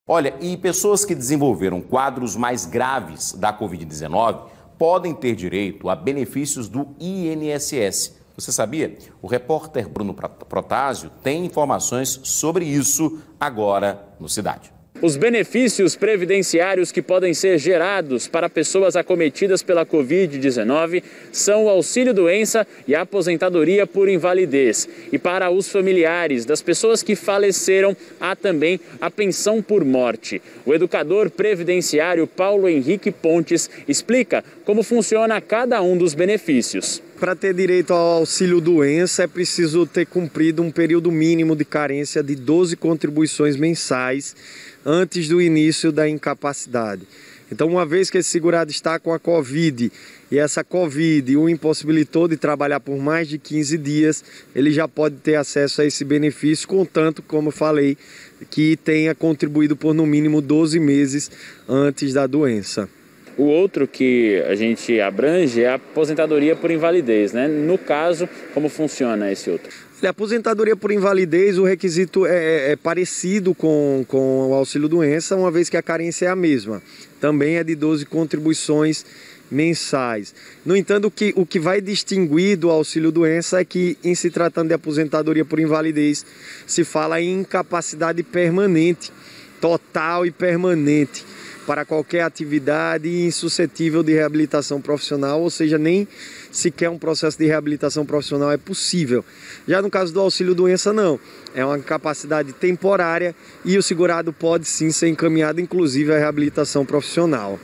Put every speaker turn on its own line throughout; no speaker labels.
Olha, e pessoas que desenvolveram quadros mais graves da Covid-19 podem ter direito a benefícios do INSS. Você sabia? O repórter Bruno Protásio tem informações sobre isso agora no Cidade.
Os benefícios previdenciários que podem ser gerados para pessoas acometidas pela Covid-19 são o auxílio-doença e a aposentadoria por invalidez. E para os familiares das pessoas que faleceram, há também a pensão por morte. O educador previdenciário Paulo Henrique Pontes explica como funciona cada um dos benefícios.
Para ter direito ao auxílio-doença é preciso ter cumprido um período mínimo de carência de 12 contribuições mensais antes do início da incapacidade. Então, uma vez que esse segurado está com a Covid e essa Covid o impossibilitou de trabalhar por mais de 15 dias, ele já pode ter acesso a esse benefício, contanto, como eu falei, que tenha contribuído por no mínimo 12 meses antes da doença.
O outro que a gente abrange é a aposentadoria por invalidez, né? No caso, como funciona esse outro?
A aposentadoria por invalidez, o requisito é parecido com o auxílio-doença, uma vez que a carência é a mesma. Também é de 12 contribuições mensais. No entanto, o que vai distinguir do auxílio-doença é que, em se tratando de aposentadoria por invalidez, se fala em incapacidade permanente, total e permanente, para qualquer atividade insuscetível de reabilitação profissional, ou seja, nem sequer um processo de reabilitação profissional é possível. Já no caso do auxílio-doença, não. É uma incapacidade temporária e o segurado pode sim ser encaminhado, inclusive, à reabilitação profissional.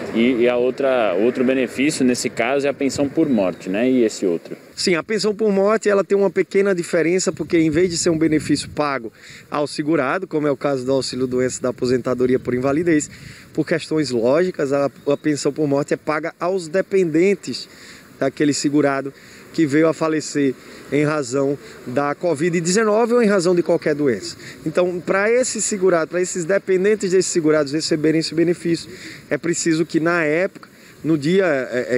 E outro benefício, nesse caso, é a pensão por morte, né? E esse outro?
Sim, a pensão por morte ela tem uma pequena diferença, porque em vez de ser um benefício pago ao segurado, como é o caso do auxílio-doença da aposentadoria por invalidez, por questões lógicas, a pensão por morte é paga aos dependentes daquele segurado que veio a falecer em razão da Covid-19 ou em razão de qualquer doença. Então, para esse segurado, para esses dependentes desses segurados receberem esse benefício, é preciso que na época, no dia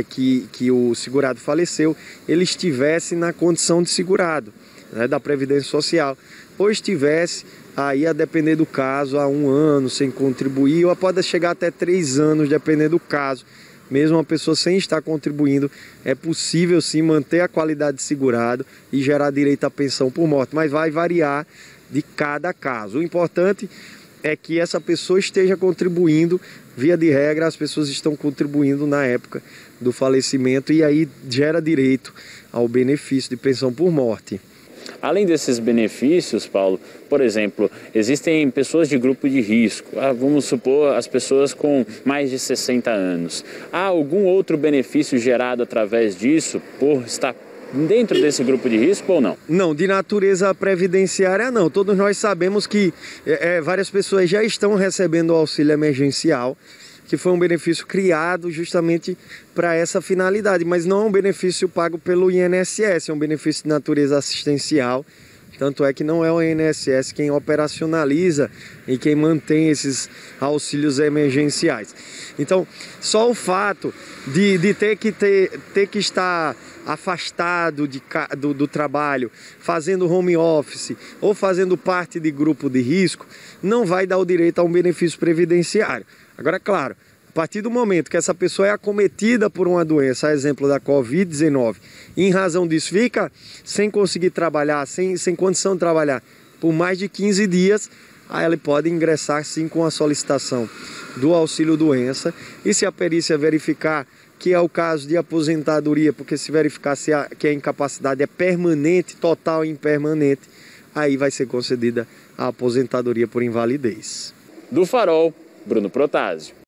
que o segurado faleceu, ele estivesse na condição de segurado, né, da Previdência Social, ou estivesse aí a depender do caso há 1 ano sem contribuir, ou pode chegar até 3 anos, dependendo do caso. Mesmo uma pessoa sem estar contribuindo, é possível sim manter a qualidade de segurado e gerar direito à pensão por morte, mas vai variar de cada caso. O importante é que essa pessoa esteja contribuindo, via de regra as pessoas estão contribuindo na época do falecimento e aí gera direito ao benefício de pensão por morte.
Além desses benefícios, Paulo, por exemplo, existem pessoas de grupo de risco, vamos supor as pessoas com mais de 60 anos. Há algum outro benefício gerado através disso, por estar dentro desse grupo de risco ou não?
Não, de natureza previdenciária não. Todos nós sabemos que várias pessoas já estão recebendo o auxílio emergencial, que foi um benefício criado justamente para essa finalidade, mas não é um benefício pago pelo INSS, é um benefício de natureza assistencial, tanto é que não é o INSS quem operacionaliza e quem mantém esses auxílios emergenciais. Então, só o fato de ter que estar afastado do trabalho, fazendo home office ou fazendo parte de grupo de risco, não vai dar o direito a um benefício previdenciário. Agora, claro, a partir do momento que essa pessoa é acometida por uma doença, a exemplo da Covid-19, e em razão disso fica sem conseguir trabalhar, sem condição de trabalhar por mais de 15 dias, aí ela pode ingressar sim com a solicitação do auxílio-doença, e se a perícia verificar que é o caso de aposentadoria, porque se verificar que a incapacidade é permanente, total e impermanente, aí vai ser concedida a aposentadoria por invalidez.
Do Farol, Bruno Protásio.